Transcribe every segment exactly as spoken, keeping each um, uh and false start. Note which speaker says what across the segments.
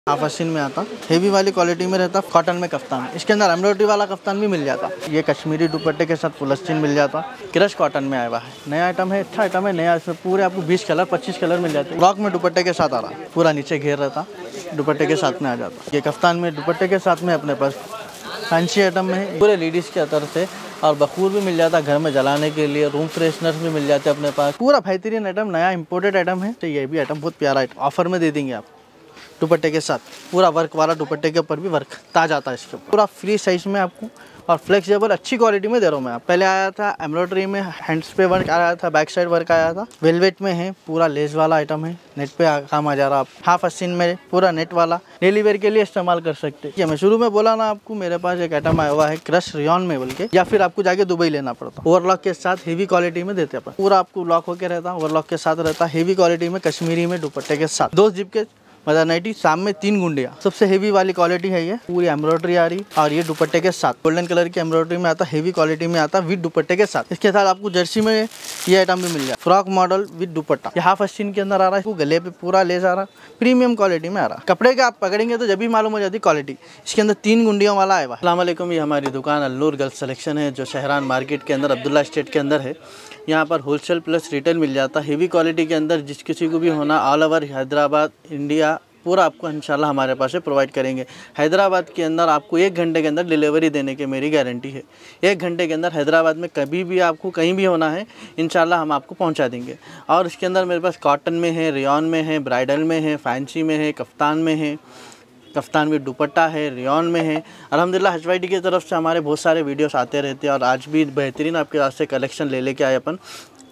Speaker 1: Half आस्तीन में आता, हेवी वाली क्वालिटी में रहता, कॉटन में कफ्तान। इसके अंदर एम्ब्रॉयडरी वाला कफ्तान भी मिल जाता। ये कश्मीरी दुपट्टे के साथ फुल आस्तीन मिल जाता। क्रश कॉटन में आया हुआ है, नया आइटम है, अच्छा आइटम है, नया। इसमें पूरे आपको बीस कलर पच्चीस कलर मिल जाते हैं। फ्रॉक में दुपट्टे के साथ आ रहा, पूरा नीचे घेर रहता, दुपट्टे के साथ में आ जाता। ये कफ्तान में दुपट्टे के साथ में अपने पास फैंसी आइटम में पूरे लेडीज़ के तरफ से, और बखूर भी मिल जाता घर में जलाने के लिए। रूम फ्रेशनर भी मिल जाते अपने पास। पूरा बेहतरीन आइटम, नया इंपोर्टेड आइटम है। तो ये भी आइटम बहुत प्यारा आइटम ऑफर में दे देंगे आप, दुपट्टे के साथ। पूरा वर्क वाला दुपट्टे के ऊपर भी वर्क ताज आता है इसके ऊपर। पूरा फ्री साइज में आपको और फ्लेक्सिबल अच्छी क्वालिटी में दे रहा हूँ मैं। पहले आया था एम्ब्रॉयडरी में, हैंड्स पे वर्क आया था, बैक साइड वर्क आया था। वेलवेट में है, पूरा लेस वाला आइटम है, नेट पे काम आ जा रहा। आप हाफ आस्तीन में पूरा नेट वाला डेली वेयर के लिए इस्तेमाल कर सकते हैं। मैं शुरू में बोला ना आपको, मेरे पास एक आइटम आया हुआ है क्रश रेयॉन में बोल के, या फिर आपको जाके दुबई लेना पड़ता। ओवरलॉक के साथ हेवी क्वालिटी में देते अपन। पूरा आपको लॉक होकर रहता, ओवरलॉक के साथ रहता, हेवी क्वालिटी में कश्मीरी में दुपट्टे के साथ। दो जिप के मदर नाइटी, सामने तीन गुंडिया, सबसे हेवी वाली क्वालिटी है ये। पूरी एम्ब्रॉयडरी आ रही, और ये दुपट्टे के साथ गोल्डन कलर की एम्ब्रॉयडरी में आता, हेवी क्वालिटी में आता विद दुपट्टे के साथ। इसके साथ आपको जर्सी में ये आइटम भी मिल जाए, फ्रॉक मॉडल विद दुपट्टा। ये हाफ आस्तीन के अंदर आ रहा है, गले पे पूरा लेस आ रहा, प्रीमियम क्वालिटी में आ रहा। कपड़े का आप पकड़ेंगे तो जब भी मालूम हो जाती क्वालिटी। इसके अंदर तीन गुंडियों वाला है। अस्सलाम वालेकुम, ये हमारी दुकान अल्नूर गर्ल्स कलेक्शन है, जो शहरान मार्केट के अंदर अब्दुल्ला स्टेट के अंदर है। यहाँ पर होलसेल प्लस रिटेल मिल जाता, हेवी क्वालिटी के अंदर। जिस किसी को भी होना, ऑल ओवर हैदराबाद इंडिया पूरा आपको इंशाल्लाह हमारे पास से प्रोवाइड करेंगे। हैदराबाद के अंदर आपको एक घंटे के अंदर डिलीवरी देने की मेरी गारंटी है। एक घंटे के अंदर हैदराबाद में कभी भी आपको कहीं भी होना है, इंशाल्लाह हम आपको पहुंचा देंगे। और इसके अंदर मेरे पास कॉटन में है, रेयॉन में है, ब्राइडल में है, फैंसी में है, कफ्तान में है, कफ्तान में दुपट्टा है, रेयॉन में है। अल्हम्दुलिल्लाह हजवाइडी की तरफ से हमारे बहुत सारे वीडियोस आते रहते हैं, और आज भी बेहतरीन आपके पास से कलेक्शन ले लेके आए अपन,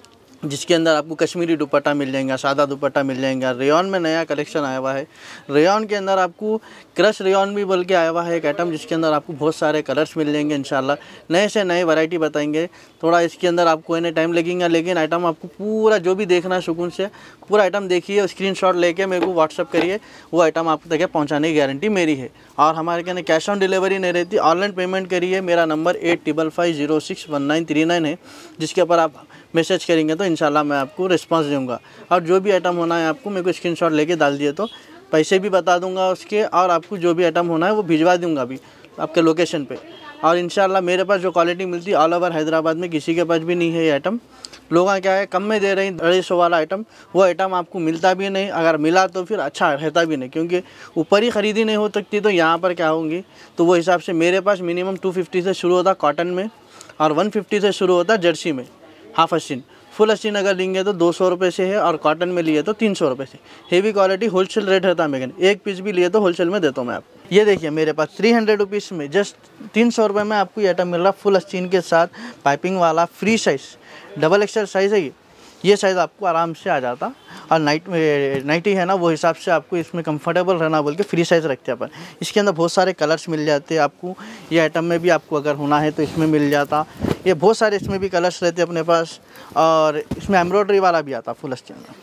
Speaker 1: जिसके अंदर आपको कश्मीरी दुपट्टा मिल जाएगा, सादा दुपट्टा मिल जाएगा। रेयॉन में नया कलेक्शन आया हुआ है। रेयॉन के अंदर आपको क्रश रेयॉन भी बोल के आया हुआ है एक आइटम, जिसके अंदर आपको बहुत सारे कलर्स मिल जाएंगे इंशाल्लाह। नए से नए वैरायटी बताएंगे। थोड़ा इसके अंदर आपको इन्हें टाइम लगेगा, लेकिन आइटम आपको पूरा जो भी देखना है सुकून से पूरा आइटम देखिए, स्क्रीनशॉट लेके मेरे को व्हाट्सअप करिए, वो आइटम आप तक पहुँचाने की गारंटी मेरी है। और हमारे कहने कैश ऑन डिलीवरी नहीं रहती, ऑनलाइन पेमेंट करिए। मेरा number eight triple five zero six one nine three nine है, जिसके ऊपर आप मैसेज करेंगे तो इंशाल्लाह मैं आपको रिस्पांस दूंगा। और जो भी आइटम होना है आपको मेरे को स्क्रीनशॉट लेके डाल दिए तो पैसे भी बता दूंगा उसके, और आपको जो भी आइटम होना है वो भिजवा दूंगा भी आपके लोकेशन पे। और इंशाल्लाह मेरे पास जो क्वालिटी मिलती है ऑल ओवर हैदराबाद में किसी के पास भी नहीं है ये आइटम। लोग क्या है कम में दे रहे हैं, अढ़ाई सौ वाला आइटम, वो आइटम आपको मिलता भी नहीं। अगर मिला तो फिर अच्छा रहता भी नहीं, क्योंकि ऊपर ही ख़रीदी नहीं हो सकती तो यहाँ पर क्या होंगी। तो वो हिसाब से मेरे पास मिनिमम टू फिफ्टी से शुरू होता कॉटन में, और वन फिफ्टी से शुरू होता जर्सी में। हाफ आस्तीन, फुल आस्तीन अगर लेंगे तो दो सौ रुपये से है, और कॉटन में लिए तो तीन सौ रुपये से। हेवी क्वालिटी होलसेल रेट रहता है मेरे, एक पीस भी लिए तो होलसेल में देता हूँ मैं आपको। ये देखिए मेरे पास थ्री हंड्रेड रुपीज़ में जस्ट तीन सौ रुपये में आपको ये आइटम मिल रहा, फुल आस्तीन के साथ, पाइपिंग वाला, free size, double XL size है ये। ये साइज़ आपको आराम से आ जाता। और नाइट नाइटी है ना, वो हिसाब से आपको इसमें कंफर्टेबल रहना बोल के फ्री साइज़ रखते हैं अपन। इसके अंदर बहुत सारे कलर्स मिल जाते हैं आपको। ये आइटम में भी आपको अगर होना है तो इसमें मिल जाता। ये बहुत सारे इसमें भी कलर्स रहते हैं अपने पास। और इसमें एम्ब्रॉयडरी वाला भी आता फुल आस्तीन में,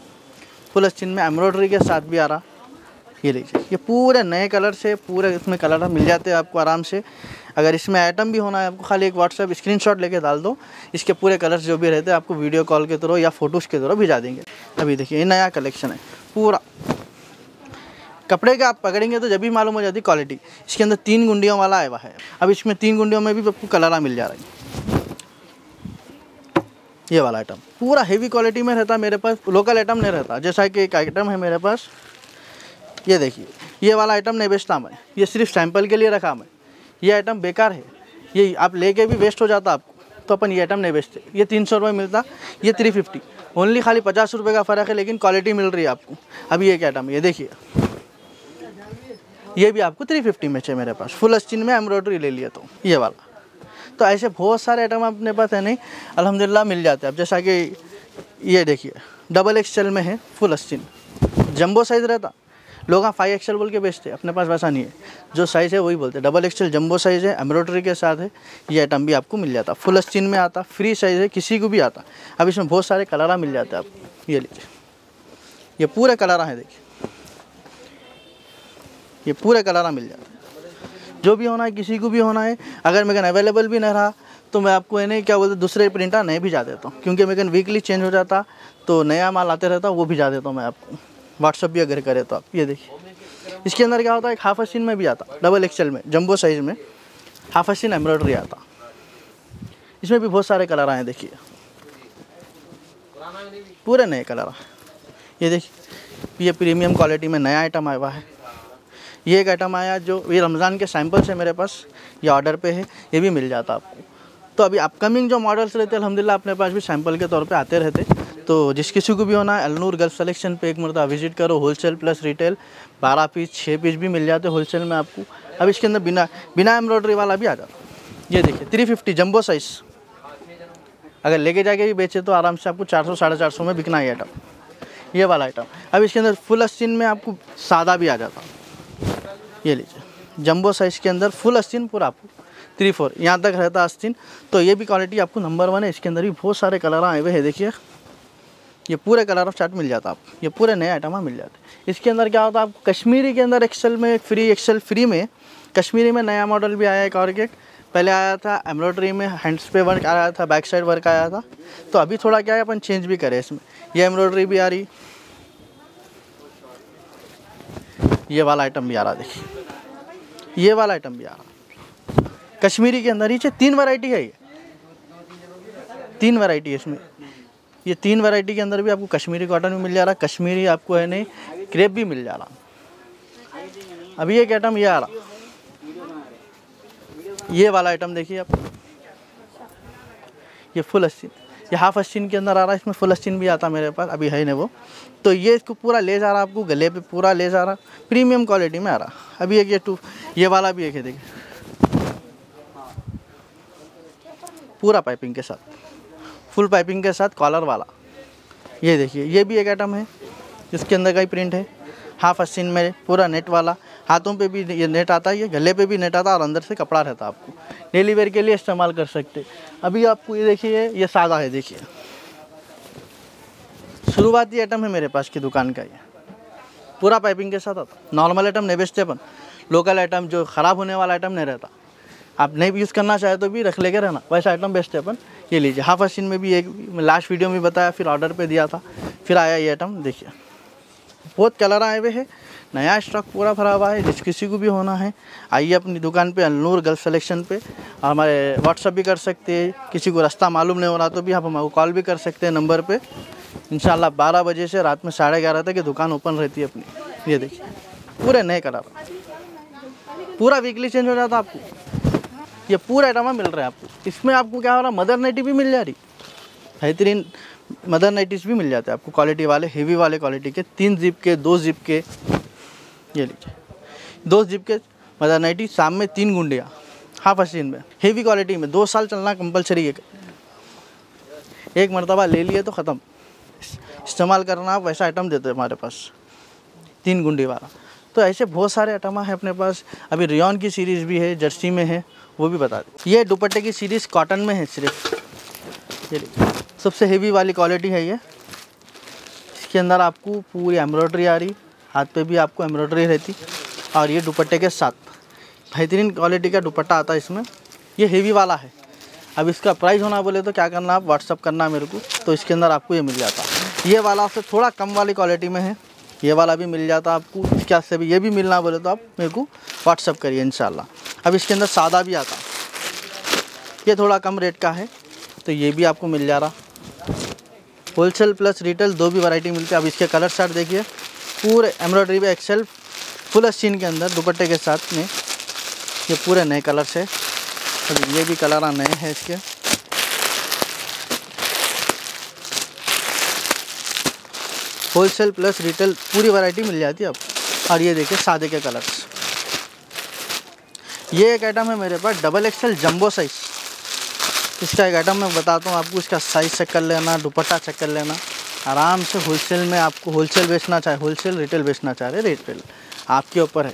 Speaker 1: फुल आस्तीन में एम्ब्रॉयडरी के साथ भी आ रहा। ये लीजिए, ये पूरे नए कलर से पूरे इसमें कलर मिल जाते हैं आपको आराम से। अगर इसमें आइटम भी होना है आपको, खाली एक व्हाट्सएप स्क्रीनशॉट लेके डाल दो, इसके पूरे कलर्स जो भी रहते हैं आपको वीडियो कॉल के थ्रू या फोटोज़ के थ्रू भिजा देंगे। अभी देखिए ये नया कलेक्शन है पूरा। कपड़े का आप पकड़ेंगे तो जब भी मालूम हो जाती क्वालिटी। इसके अंदर तीन गुंडियों वाला आया हुआ है। अब इसमें तीन गुंडियों में भी आपको कलर मिल जा रहा है। ये वाला आइटम पूरा हेवी क्वालिटी में रहता है मेरे पास, लोकल आइटम नहीं रहता। जैसा कि एक आइटम है मेरे पास, ये देखिए, ये वाला आइटम नहीं बेचता मैं, ये सिर्फ सैंपल के लिए रखा मैं। ये आइटम बेकार है, ये आप लेके भी वेस्ट हो जाता आपको, तो अपन ये आइटम नहीं बेचते। ये तीन सौ रुपये मिलता, ये थ्री फिफ्टी, ओनली खाली पचास रुपये का फ़र्क है, लेकिन क्वालिटी मिल रही है आपको। अभी ये क्या आइटम, ये देखिए, ये भी आपको थ्री फिफ्टी में चाहिए मेरे पास, फुल आस्तीन में एम्ब्रॉयडरी ले लिया तो ये वाला। तो ऐसे बहुत सारे आइटम अपने पास है नहीं, अल्हम्दुलिल्लाह मिल जाते हैं। अब जैसा कि ये देखिए डबल एक्सएल में है, फुल आस्तीन, जंबो साइज़ रहता। लोग फाइव एक्सएल बोल के बेचते, अपने पास वैसा नहीं है, जो साइज़ है वही बोलते हैं। डबल एक्सएल जंबो साइज़ है, एम्ब्रॉयडरी के साथ है। ये आइटम भी आपको मिल जाता, फुल आस्तीन में आता, फ्री साइज़ है, किसी को भी आता। अब इसमें बहुत सारे कलर मिल जाते हैं आपको। ये लीजिए, ये पूरे कलर हैं, देखिए ये पूरे कलर मिल जाते हैं। जो भी होना है किसी को भी होना है, अगर मेरे कन अवेलेबल भी नहीं रहा तो मैं आपको ये नहीं क्या बोलते दूसरे प्रिंटर नहीं भिजा देता हूँ, क्योंकि मेरे कन वीकली चेंज हो जाता, तो नया माल आते रहता वो भिजा देता हूँ मैं आपको। व्हाट्सअप भी अगर करे तो आप ये देखिए इसके अंदर क्या होता है, एक हाफ आस्तीन में भी आता, डबल एक्सेल में, जंबो साइज़ में हाफ आस्तीन एम्ब्रॉयडरी आता। इसमें भी बहुत सारे कलर आए, देखिए पूरे नए कलर आए। ये देखिए, ये प्रीमियम क्वालिटी में नया आइटम आया हुआ है। ये एक आइटम आया जो ये रमज़ान के सैम्पल्स है मेरे पास, ये ऑर्डर पे है, ये भी मिल जाता आपको। तो अभी अपकमिंग जो मॉडल्स रहते हैं अल्हम्दुलिल्लाह अपने पास भी सैंपल के तौर पे आते रहते। तो जिस किसी को भी होना है अलनूर गर्ल्स कलेक्शन पे एक मरतबा विजिट करो। होलसेल प्लस रिटेल, बारह पीस छः पीस भी मिल जाते होलसेल में आपको। अब इसके अंदर बिना बिना एम्ब्रॉयडरी वाला भी आ जाता। ये देखिए थ्री फिफ्टी जंबो साइज़, अगर लेके जाके भी बेचे तो आराम से आपको चार सौ साढ़े चार सौ में बिकना है आइटम, ये वाला आइटम। अब इसके अंदर फुल आस्तीन में आपको सादा भी आ जाता। ये लीजिए जंबो साइज़ के अंदर फुल आस्तीन पूरा आपको थ्री फोर यहाँ तक रहता आस्तीन। तो ये भी क्वालिटी आपको नंबर वन है। इसके अंदर भी बहुत सारे कलर आए हुए हैं, देखिए ये पूरे कलर ऑफ चार्ट मिल जाता आप, ये पूरे नए आइटम मिल जाते। इसके अंदर क्या होता है आपको कश्मीरी के अंदर एक्सेल में फ्री, एक्सेल फ्री में कश्मीरी में नया मॉडल भी आया एक और एक। पहले आया था एम्ब्रॉयडरी में हैंड्स पे वर्क आया था, बैक साइड वर्क आया था। तो अभी थोड़ा क्या है अपन चेंज भी करें इसमें, ये एम्ब्रॉयडरी भी आ रही, ये वाला आइटम भी आ रहा, देखिए ये वाला आइटम भी आ रहा कश्मीरी के अंदर। नीचे तीन वैरायटी है, ये तीन वैरायटी है इसमें। ये तीन वैरायटी के अंदर भी आपको कश्मीरी कॉटन भी मिल जा रहा, कश्मीरी आपको है नहीं क्रेप भी मिल जा रहा। अभी एक आइटम ये आ रहा, ये वाला आइटम देखिए आप, ये फुल आस्तीन, ये हाफ आस्तीन के अंदर आ रहा है। इसमें फुल आस्तीन भी आता मेरे पास, अभी है नहीं वो। तो ये इसको पूरा ले जा रहा आपको, गले पे पूरा ले जा रहा, प्रीमियम क्वालिटी में आ रहा। अभी एक ये टू ये वाला भी एक है, देखिए पूरा पाइपिंग के साथ, फुल पाइपिंग के साथ कॉलर वाला। ये देखिए ये भी एक आइटम है, इसके अंदर का ही प्रिंट है, हाफ आस्तीन में पूरा नेट वाला। हाथों पे भी ये नेट आता है, ये गले पे भी नेट आता है और अंदर से कपड़ा रहता है। आपको डेली वेयर के लिए इस्तेमाल कर सकते। अभी आपको ये देखिए ये सादा है, देखिए शुरुआती आइटम है मेरे पास की दुकान का, ये पूरा पाइपिंग के साथ आता। नॉर्मल आइटम नहीं बेचते अपन, लोकल आइटम जो ख़राब होने वाला आइटम नहीं रहता, आप नहीं यूज़ करना चाहे तो भी रख लेके रहना, वैसा आइटम बेचते अपन। ये लीजिए हाफ आस्तीन में भी एक लास्ट वीडियो में बताया, फिर ऑर्डर पे दिया था, फिर आया ये आइटम। देखिए बहुत कलर आए हुए हैं, नया स्टॉक पूरा भरा हुआ है। जिस किसी को भी होना है आइए अपनी दुकान पे अलनूर गर्ल्स कलेक्शन पे। हमारे व्हाट्सअप भी कर सकते हैं, किसी को रास्ता मालूम नहीं हो रहा तो भी आप हमको कॉल भी कर सकते हैं नंबर पे। इंशाल्लाह बारह बजे से रात में साढ़े ग्यारह तक ये दुकान ओपन रहती है अपनी। ये देखिए पूरे नए कलर, पूरा वीकली चेंज हो जाता आपको। ये पूरा आइटम मिल रहा है आपको। इसमें आपको क्या हो रहा, मदर नाइटी भी मिल जा रही, बेहतरीन मदर नाइटीज़ भी मिल जाते हैं आपको, क्वालिटी वाले, हेवी वाले क्वालिटी के, तीन जिप के, दो जिप के। ये लीजिए दो जिप के मदर नाइटी, सामने तीन गुंडियाँ, हाफ आस्तीन में, हेवी क्वालिटी में, दो साल चलना कंपलसरी है। एक मरतबा ले लिए तो ख़त्म, इस्तेमाल करना आप, वैसा आइटम देते हैं हमारे पास, तीन गुंडी वाला। तो ऐसे बहुत सारे आइटम हैं अपने पास। अभी रियॉन की सीरीज़ भी है, जर्सी में है, वो भी बता दें। ये दुपट्टे की सीरीज़ कॉटन में है सिर्फ, ये सबसे हेवी वाली क्वालिटी है ये। इसके अंदर आपको पूरी एम्ब्रॉयडरी आ रही, हाथ पे भी आपको एम्ब्रॉयडरी रहती, और ये दुपट्टे के साथ बेहतरीन क्वालिटी का दुपट्टा आता है इसमें। ये हेवी वाला है। अब इसका प्राइस होना बोले तो क्या करना, आप व्हाट्सअप करना मेरे को, तो इसके अंदर आपको ये मिल जाता। ये वाला से थोड़ा कम वाली क्वालिटी में है, ये वाला भी मिल जाता आपको। इसके से भी ये भी मिलना बोले तो आप मेरे को व्हाट्सअप करिए इंशाल्लाह। अब इसके अंदर सादा भी आता, ये थोड़ा कम रेट का है, तो ये भी आपको मिल जा रहा। होलसेल प्लस रिटेल दो भी वैरायटी मिलती है। अब इसके कलर चार्ट देखिए, पूरे एम्ब्रॉयडरी पे एक्सेल फुल आस्तीन के अंदर दुपट्टे के साथ में, ये पूरे नए कलर्स है। अब ये भी कलर नए हैं इसके। होलसेल प्लस रिटेल पूरी वैरायटी मिल जाती है आपको। और ये देखिए सादे के कलर्स। ये एक आइटम है मेरे पास डबल एक्सेल जंबो साइज़। इसका एक आइटम मैं बताता हूँ आपको, इसका साइज़ चेक कर लेना, दुपट्टा चेक कर लेना आराम से। होलसेल में आपको होलसेल बेचना चाहे होलसेल, रिटेल बेचना चाह रहे रिटेल, आपके ऊपर है।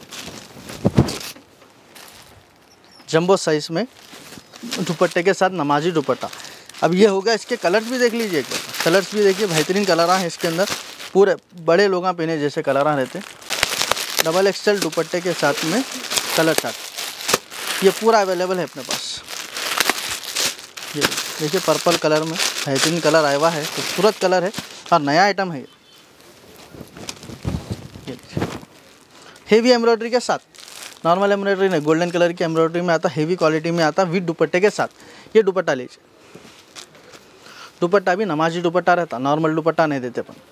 Speaker 1: जंबो साइज़ में दुपट्टे के साथ नमाजी दुपट्टा। अब ये होगा, इसके कलर्स भी देख लीजिए, कलर्स भी देखिए, बेहतरीन कलर हैं इसके अंदर, पूरे बड़े लोग पहने जैसे कलर रहते। डबल एक्सेल दुपट्टे के साथ में कलर चार्ट, ये पूरा अवेलेबल है अपने पास। ये देखिए पर्पल कलर में बेहतरीन कलर आया हुआ है, खूबसूरत कलर है और नया आइटम है ये। हेवी एम्ब्रॉयडरी के साथ, नॉर्मल एम्ब्रॉयडरी नहीं, गोल्डन कलर की एम्ब्रॉयडरी में आता, हेवी क्वालिटी में आता विद दुपट्टे के साथ। ये दुपट्टा लीजिए, दुपट्टा भी नमाजी दुपट्टा रहता, नॉर्मल दुपट्टा नहीं देते अपन।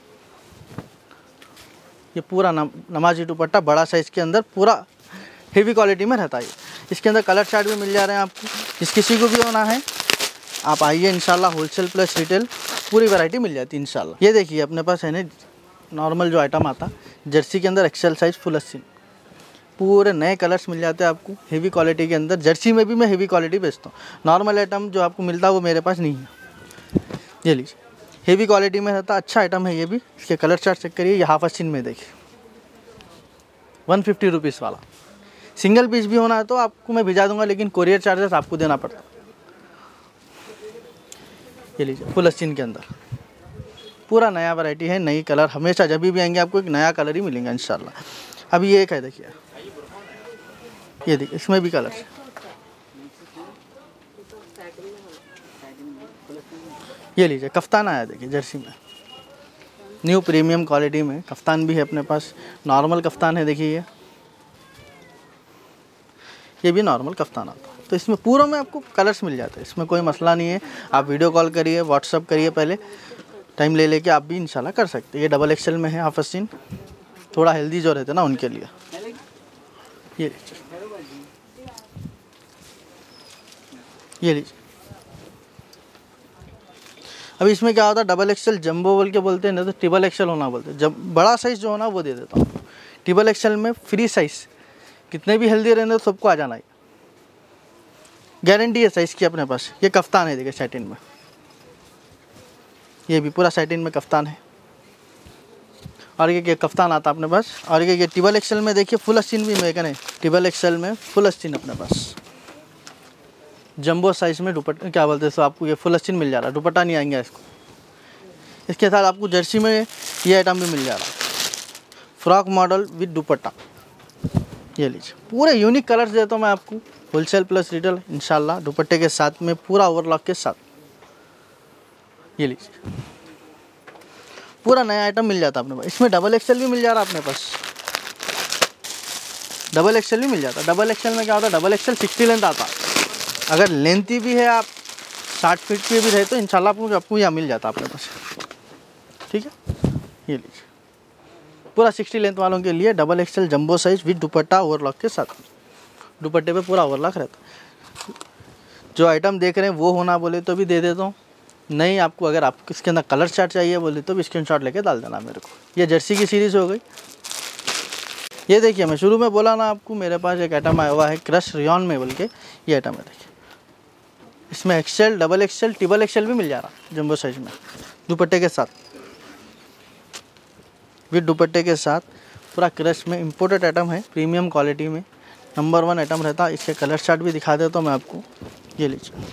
Speaker 1: ये पूरा नमाजी दुपट्टा बड़ा साइज के अंदर पूरा हेवी क्वालिटी में रहता है। इसके अंदर कलर चार्ट भी मिल जा रहे हैं आपको। जिस किसी को भी होना है आप आइए, इंशाल्लाह होलसेल प्लस रिटेल पूरी वैरायटी मिल जाती है इंशाल्लाह। ये देखिए अपने पास है ना नॉर्मल जो आइटम आता जर्सी के अंदर एक्सेल साइज फुल अस्सी, पूरे नए कलर्स मिल जाते हैं आपको हेवी क्वालिटी के अंदर। जर्सी में भी मैं हेवी क्वालिटी बेचता हूँ, नॉर्मल आइटम जो आपको मिलता है वो मेरे पास नहीं है। ये लीजिए, हेवी क्वालिटी में रहता, अच्छा आइटम है ये भी। इसके कलर चार्ट चेक करिए, ये हाफ अस्सी में देखिए, वन फिफ्टी रुपीज़ वाला। सिंगल पीस भी होना है तो आपको मैं भिजा दूंगा, लेकिन कोरियर चार्जेस आपको देना पड़ता। ये लीजिए फुल अस्सी के अंदर पूरा नया वैरायटी है, नई कलर। हमेशा जब भी आएंगे आपको एक नया कलर ही मिलेगा इंशाल्लाह। अभी ये एक है देखिए, ये देखिए इसमें भी कलर, ये लीजिए कफ्तान आया देखिए जर्सी में, न्यू प्रीमियम क्वालिटी में कफ्तान भी है अपने पास। नॉर्मल कफ्तान है देखिए, ये ये भी नॉर्मल कफ्तान आता है। तो इसमें पूरों में आपको कलर्स मिल जाते हैं, इसमें कोई मसला नहीं है। आप वीडियो कॉल करिए, व्हाट्सअप करिए, पहले टाइम ले लेके आप भी इंशाल्लाह कर सकते हैं। ये डबल एक्सेल में है हाफ अस्सी, थोड़ा हेल्दी जो रहते हैं ना उनके लिए। ये लीजिए, ये लीजिए। अभी इसमें क्या होता है, डबल एक्सेल जंबो बोल के बोलते हैं ना, तो ट्रिपल एक्सेल होना बोलते हैं। जब बड़ा साइज़ जो होना वो दे देता हूँ। ट्रिपल एक्सेल में फ्री साइज़, कितने भी हेल्दी रहने तो सबको आ जाना है, गारंटी है साइज़ की अपने पास। ये कफ्तान है देखिए सैटिन में, ये भी पूरा सैटिन में कफ्तान है। और ये ये कफ्तान आता अपने पास। और ये ये ट्रिपल एक्सेल में देखिए फुल अस्तीन भी मैं नहीं, ट्रिपल एक्सेल में फुल अस्तीन अपने पास जंबो साइज़ में दुपट्टा क्या बोलते हैं, तो आपको ये फुल अस्तीन मिल जा रहा है, दुपट्टा नहीं आएंगे इसको। इसके साथ आपको जर्सी में ये आइटम भी मिल जा रहा है, फ्रॉक मॉडल विद दुपट्टा। ये लीजिए, पूरे यूनिक कलर्स देता हूँ मैं आपको, होलसेल प्लस रिटेल इंशाल्लाह, दुपट्टे के साथ में पूरा ओवरलॉक के साथ। ये लीजिए, पूरा नया आइटम मिल जाता है अपने पास। इसमें डबल एक्सेल भी मिल जा रहा है अपने पास, डबल एक्सेल भी मिल जाता है। डबल एक्सेल में क्या होता है, डबल एक्सेल सिक्सटी लेंथ आता है। अगर लेंथी भी है, आप साठ फीट के भी रहे तो इंशाल्लाह आपको आपको यहाँ मिल जाता है अपने पास, ठीक है। ये लीजिए, पूरा सिक्सटी लेंथ वालों के लिए double XL jumbo size with dupatta overlock के साथ। दुपट्टे पे पूरा ओवरलॉक रहता। जो आइटम देख रहे हैं वो होना बोले तो भी दे देता हूँ, नहीं आपको अगर आपको इसके अंदर कलर चार्ट चाहिए बोले तो भी स्क्रीनशॉट लेके डाल देना मेरे को। ये जर्सी की सीरीज़ हो गई। ये देखिए, मैं शुरू में बोला ना आपको, मेरे पास एक आइटम आया हुआ है क्रश रियॉन में बोल के, ये आइटम है देखिए। इसमें XL, double XL, triple XL भी मिल जा रहा जंबो साइज में, दुपट्टे के साथ, विद दुपट्टे के साथ। पूरा क्रश में इम्पोर्टेड आइटम है, प्रीमियम क्वालिटी में नंबर वन आइटम रहता है। इसके कलर चार्ट भी दिखा देता हूँ मैं आपको। ये लीजिए,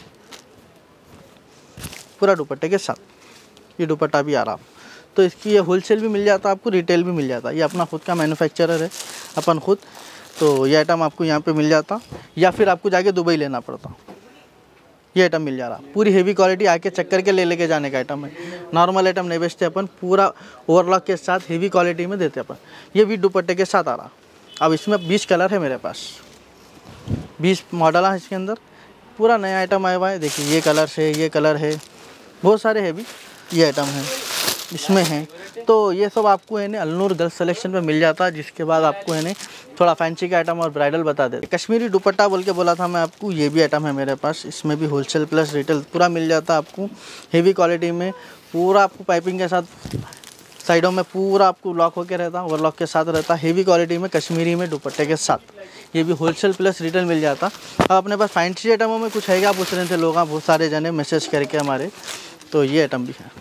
Speaker 1: पूरा दुपट्टे के साथ, ये दुपट्टा भी आ रहा। तो इसकी ये होलसेल भी मिल जाता है आपको, रिटेल भी मिल जाता है। ये अपना खुद का मैन्युफैक्चरर है अपन खुद, तो ये आइटम आपको यहाँ पे मिल जाता, या फिर आपको जाके दुबई लेना पड़ता। ये आइटम मिल जा रहा, पूरी हेवी क्वालिटी, आके चेक करके ले लेके जाने का आइटम है। नॉर्मल आइटम नहीं बेचते अपन, पूरा ओवरलॉक के साथ हेवी क्वालिटी में देते अपन। ये भी दुपट्टे के साथ आ रहा। अब इसमें बीस कलर है मेरे पास, बीस मॉडल है इसके अंदर। पूरा नया आइटम आया हुआ है, देखिए ये कलर है, ये कलर है, बहुत सारे है भी। ये आइटम है इसमें है, तो ये सब आपको है ना अलनूर गर्ल्स सिलेक्शन पे मिल जाता है। जिसके बाद आपको है ना थोड़ा फैंसी का आइटम और ब्राइडल बता देते। कश्मीरी दुपट्टा बोल के बोला था मैं आपको, ये भी आइटम है मेरे पास। इसमें भी होलसेल प्लस रिटेल पूरा मिल जाता है आपको, हेवी क्वालिटी में। पूरा आपको पाइपिंग के साथ साइडों में पूरा आपको लॉक होके रहता, ओवरलॉक के साथ रहता, हेवी क्वालिटी में कश्मीरी में दुपट्टे के साथ। ये भी होलसेल प्लस रिटेल मिल जाता। अब अपने पास फैंसी आइटमों में कुछ है क्या पूछ रहे थे लोग, बहुत सारे जने मैसेज करके हमारे, तो ये आइटम भी है।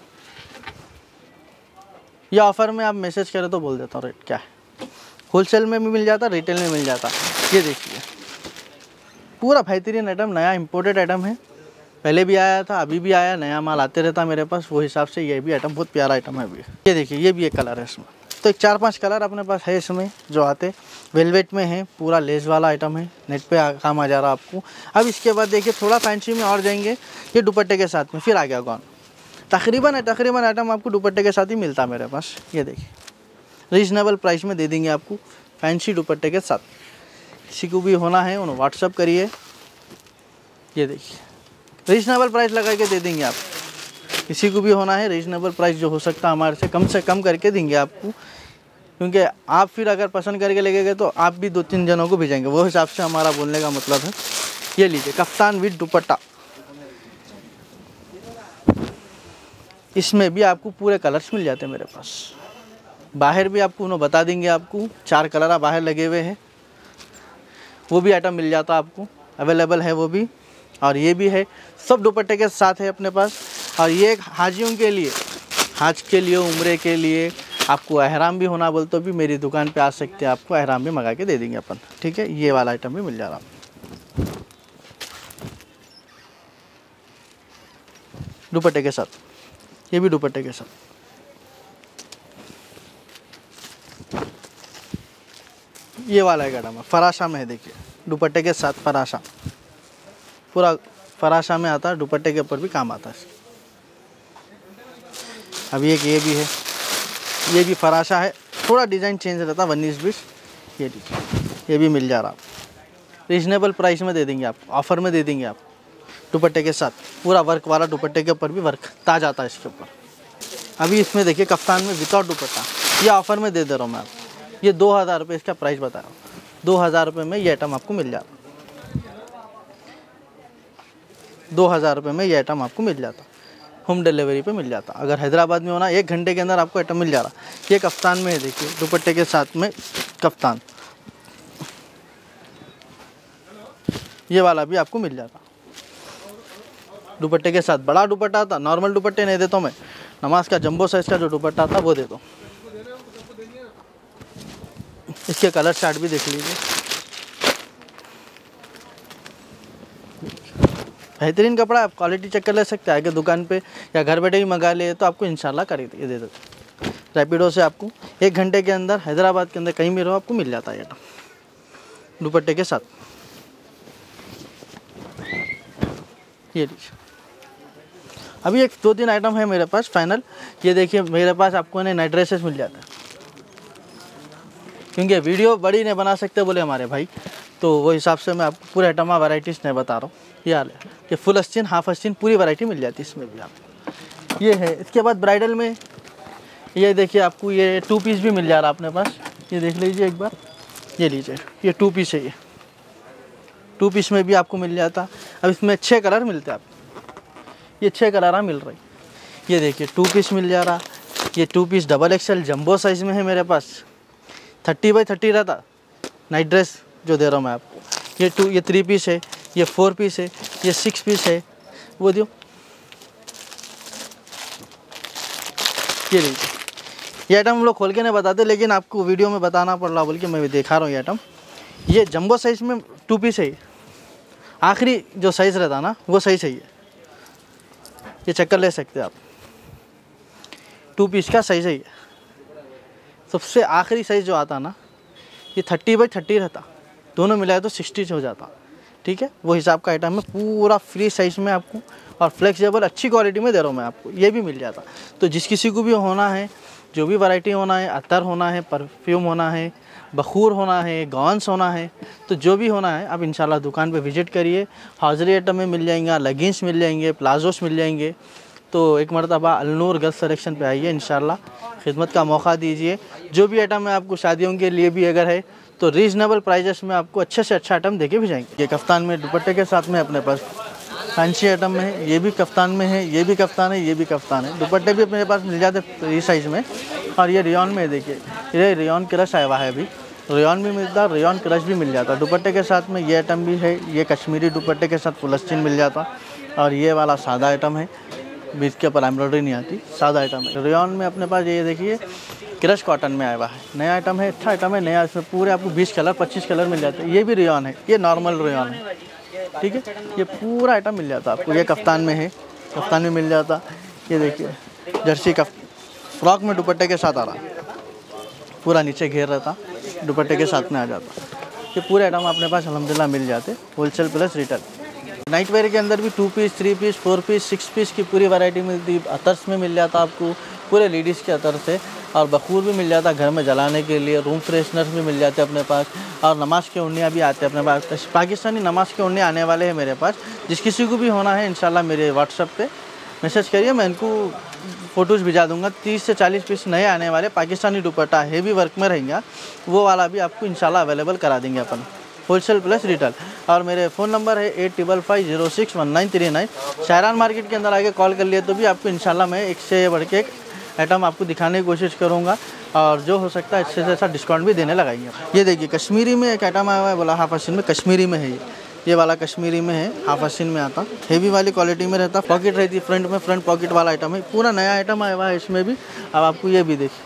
Speaker 1: ये ऑफ़र में आप मैसेज करें तो बोल देता हूँ रेट क्या है। होलसेल में भी मिल जाता, रिटेल में मिल जाता। ये देखिए, पूरा बेहतरीन आइटम, नया इंपोर्टेड आइटम है। पहले भी आया था, अभी भी आया, नया माल आते रहता मेरे पास, वो हिसाब से ये भी आइटम बहुत प्यारा आइटम है अभी। ये देखिए, ये भी एक कलर है इसमें। तो एक चार पांच कलर अपने पास है इसमें जो आते। वेलवेट में है, पूरा लेस वाला आइटम है, नेट पे आ, काम आ जा रहा आपको। अब इसके बाद देखिए थोड़ा फैंसी में और जाएंगे, ये दुपट्टे के साथ में फिर आ गया कौन। तकरीबन है तकरीबन आइटम आपको दुपट्टे के साथ ही मिलता है मेरे पास। ये देखिए, रीजनेबल प्राइस में दे देंगे आपको फैंसी दुपट्टे के साथ। किसी को भी होना है उन्हें व्हाट्सअप करिए। ये देखिए रीजनेबल प्राइस लगा के दे देंगे आप। किसी को भी होना है रीजनेबल प्राइस जो हो सकता है हमारे से कम से कम करके देंगे आपको, क्योंकि आप फिर अगर पसंद करके लेके गए तो आप भी दो तीन जनों को भेजेंगे, वो हिसाब से हमारा बोलने का मतलब है। ये लीजिए कफ्तान विद दुपट्टा, इसमें भी आपको पूरे कलर्स मिल जाते हैं मेरे पास। बाहर भी आपको उन्होंने बता देंगे, आपको चार कलर बाहर लगे हुए हैं, वो भी आइटम मिल जाता आपको, अवेलेबल है वो भी। और ये भी है, सब दुपट्टे के साथ है अपने पास। और ये हाजियों के लिए, हाज के लिए, उम्रे के लिए, आपको अहराम भी होना बोल तो भी मेरी दुकान पे आ सकते हैं, आपको अहराम भी मंगा के दे देंगे अपन। ठीक है, ये वाला आइटम भी मिल जा रहा दुपट्टे के साथ। ये भी दुपट्टे के साथ। ये वाला एक आइटम है, फराशा में है, देखिए दुपट्टे के साथ फराशा, पूरा फराशा में आता है, दुपट्टे के ऊपर भी काम आता है। अभी एक ये भी है, ये भी फराशा है, थोड़ा डिज़ाइन चेंज रहता है उन्नीस बीस। ये देखिए ये भी मिल जा रहा, रीजनेबल प्राइस में दे देंगे आप, ऑफ़र में दे देंगे आप दुपट्टे के साथ। पूरा वर्क वाला दुपट्टे के ऊपर भी वर्क ताज आता है इसके ऊपर। अभी इसमें देखिए कफ्तान में विदाउट दुपट्टा, ये ऑफ़र में दे दे रहा हूँ मैं आपको। ये दो हज़ार रुपये इसका प्राइस बता रहा हूँ, दो हज़ार रुपये में ये आइटम आपको मिल जाता, दो हज़ार रुपये में ये आइटम आपको मिल जाता, होम डिलीवरी पे मिल जाता। अगर हैदराबाद में होना एक घंटे के अंदर आपको आइटम मिल जा रहा। ये कफ्तान में है, देखिए दुपट्टे के साथ में कफ्तान, ये वाला भी आपको मिल जाता दुपट्टे के साथ। बड़ा दुपट्टा आता, नॉर्मल दुपट्टे नहीं देता मैं, नमाज का जंबो साइज़ का जो दुपट्टा आता वो दे दो। इसके कलर चार्ट भी देख लीजिए, बेहतरीन कपड़ा है, आप क्वालिटी चेक कर ले सकते हैं। आगे दुकान पे या घर बैठे भी मंगा ले तो आपको इंशाल्लाह कर ये दे देते। रैपिडो से आपको एक घंटे के अंदर हैदराबाद के अंदर कहीं भी रहो आपको मिल जाता है आइटम दुपट्टे के साथ। ये लीजिए, अभी एक दो तीन आइटम है मेरे पास फाइनल। ये देखिए मेरे पास आपको ना नाइट ड्रेसेस मिल जाता है, क्योंकि वीडियो बड़ी नहीं बना सकते बोले हमारे भाई, तो वो हिसाब से मैं आपको पूरे आइटम वैराइटीज़ नहीं बता रहा हूँ। ये हाल है कि फुल अस्तीन, हाफ अस्तीन पूरी वैरायटी मिल जाती है इसमें भी आपको। ये है, इसके बाद ब्राइडल में ये देखिए आपको ये टू पीस भी मिल जा रहा है अपने पास। ये देख लीजिए एक बार, ये लीजिए ये टू पीस है, ये टू पीस में भी आपको मिल जाता। अब इसमें छः कलर मिलते हैं आपको, ये छः कलर मिल रही। ये देखिए टू पीस मिल जा रहा, ये two piece double XL jumbo size में है मेरे पास, थर्टी बाई थर्टी रहता नाइट ड्रेस जो दे रहा हूँ मैं आपको। ये टू ये थ्री पीस है, ये फोर पीस है, ये सिक्स पीस है, वो दियो। ये लीजिए, ये आइटम हम लोग खोल के नहीं बताते, लेकिन आपको वीडियो में बताना पड़ रहा बोल के मैं दिखा रहा हूँ। ये आइटम ये जंबो साइज़ में टू पीस है, आखिरी जो साइज़ रहता ना वो साइज़ है। ये ये चक्कर ले सकते हैं आप, टू पीस का साइज़ है ये। सबसे आखिरी साइज़ जो आता ना ये थर्टी बाई थर्टी रहता, दोनों मिलाए तो सिक्सटी हो जाता। ठीक है, वो हिसाब का आइटम है, पूरा फ्री साइज़ में आपको और फ्लेक्सिबल अच्छी क्वालिटी में दे रहा हूँ मैं आपको। ये भी मिल जाता। तो जिस किसी को भी होना है, जो भी वैरायटी होना है, अतर होना है, परफ्यूम होना है, बखूर होना है, गॉन्स होना है, तो जो भी होना है आप इंशाल्लाह दुकान पे विज़िट करिए। हाज़री आइटम में मिल जाएंगे, लेगिंग्स मिल जाएंगे, प्लाजोस मिल जाएंगे। तो एक मरतबा अलनूर गर्ल्स सेलेक्शन पे आइए, इंशाल्लाह खिदमत का मौका दीजिए। जो भी आइटम है आपको शादियों के लिए भी अगर है तो रीज़नेबल प्राइजेस में आपको अच्छे से अच्छा आइटम देके भी जाएंगे। ये कफ्तान में दुपट्टे के साथ में अपने पास फैंसी आइटम में है, ये भी कफ्तान में है, ये भी कफ्तान है, ये भी कफ्तान है। दुपट्टे भी अपने पास मिल जाते फ्री साइज़ में। और ये रेयॉन में देखिए, ये रेयॉन क्रश आया हुआ है, अभी रेयॉन भी मिलता है, रेयॉन क्रश भी मिल जाता। दुपट्टे के साथ में ये आइटम भी है, ये कश्मीरी दुपट्टे के साथ फुलस्तीन मिल जाता। और ये वाला सादा आइटम है, बीच के ऊपर एम्ब्रॉयडरी नहीं आती, सादा आइटम है। रेयॉन में अपने पास ये देखिए क्रश कॉटन में आया हुआ है, नया आइटम है, अच्छा आइटम है नया। इसमें पूरे आपको बीस कलर पच्चीस कलर मिल जाते हैं। ये भी रेयॉन है, ये नॉर्मल रेयॉन है। ठीक है, ये पूरा आइटम मिल जाता आपको। ये कफ्तान में है, कफ्तान में मिल जाता। ये देखिए जर्सी कफ फ्रॉक में दुपट्टे के साथ आ रहा, पूरा नीचे घेर रहता, दुपट्टे के साथ में आ जाता। ये पूरे आइटम अपने पास अल्हम्दुलिल्लाह मिल जाते, wholesale plus retail. Night wear के अंदर भी two piece, three piece, four piece, six piece की पूरी वैरायटी मिलती है। अतर्स में मिल जाता आपको, पूरे लेडीज़ के अतर से, और बखूर भी मिल जाता है घर में जलाने के लिए, रूम फ्रेशनर भी मिल जाते हैं अपने पास, और नमाज़ के उन्नियाँ भी आते हैं अपने पास। पाकिस्तानी नमाज़ के उन्नियाँ आने वाले हैं मेरे पास। जिस किसी को भी होना है इंशाल्लाह मेरे व्हाट्सएप पे मैसेज करिए, मैं इनको फ़ोटोज़ भिजा दूँगा। तीस से चालीस पीस नए आने वाले पाकिस्तानी दुपट्टा हेवी वर्क में रहेंगे, वो वाला भी आपको इंशाल्लाह अवेलेबल करा देंगे अपन, होलसेल प्लस रिटेल। और मेरे फ़ोन नंबर है eight triple five zero six one nine three nine. शायरान मार्केट के अंदर आके कॉल कर लिए तो भी आपको इंशाल्लाह मैं एक से बढ़ के एक आइटम आपको दिखाने की कोशिश करूँगा, और जो हो सकता है अच्छे से अच्छा डिस्काउंट भी देने लगाएंगे। ये देखिए कश्मीरी में एक आइटम आया हुआ है, बोला हाफ आस्तीन में, कश्मीरी में है ये ये वाला कश्मीरी में है, हाफ आस्तीन में आता, हेवी वाली क्वालिटी में रहता, पॉकेट रहती है फ्रंट में, फ्रंट पॉकेट वाला आइटम है, पूरा नया आइटम आया हुआ है इसमें भी। अब आपको ये भी देखिए,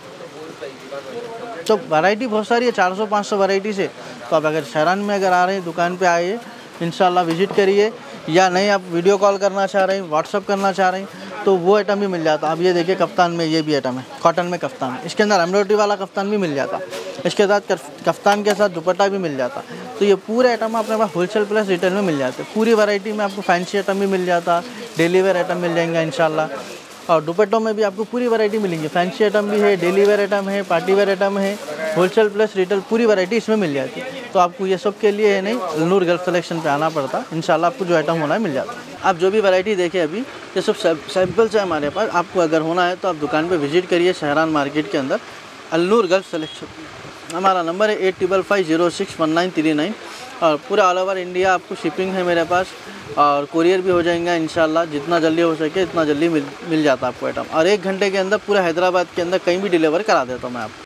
Speaker 1: तो वैरायटी बहुत सारी है, चार सौ पाँच सौ वैरायटी से। तो आप अगर शहरान में अगर आ रहे हैं दुकान पे आइए, इंशाल्लाह विजिट करिए, या नहीं आप वीडियो कॉल करना चाह रहे हैं, व्हाट्सअप करना चाह रहे हैं, तो वो आइटम भी मिल जाता। अब ये देखिए कफ्तान में ये भी आइटम है, कॉटन में कफ्तान, इसके अंदर एम्ब्रॉयडरी वाला कफ्तान भी मिल जाता, इसके साथ कफ्तान के साथ दुपट्टा भी मिल जाता। तो ये पूरे आइटम अपने पास होलसेल प्लस रिटेल में मिल जाते, पूरी वैरायटी में आपको फैंसी आइटम भी मिल जाता, डेली वेयर आइटम मिल जाएंगे इंशाल्लाह। और दुपट्टों में भी आपको पूरी वैरायटी मिलेंगी, फैंसी आइटम भी है, डेली वेयर आइटम है, पार्टी वेयर आइटम है, होलसेल प्लस रिटेल पूरी वैरायटी इसमें मिल जाती है। तो आपको ये सब के लिए है नहीं नूर गल्फ कलेक्शन पे आना पड़ता, इंशाल्लाह आपको जो आइटम होना है मिल जाता है। आप जो भी वैरायटी देखें अभी ये सब सैम्पल्स है हमारे पास, आपको अगर होना है तो आप दुकान पे विजिट करिए शहरान मार्केट के अंदर, अलनूर गल्फ कलेक्शन। हमारा नंबर है eight triple five zero six one nine three nine, और पूरा ऑल ओवर इंडिया आपको शिपिंग है मेरे पास, और कुरियर भी हो जाएगा इंशाल्लाह, जितना जल्दी हो सके इतना जल्दी मिल मिल जाता है आपको आइटम। और एक घंटे के अंदर पूरे हैदराबाद के अंदर कहीं भी डिलीवर करा देता हूँ मैं आपको।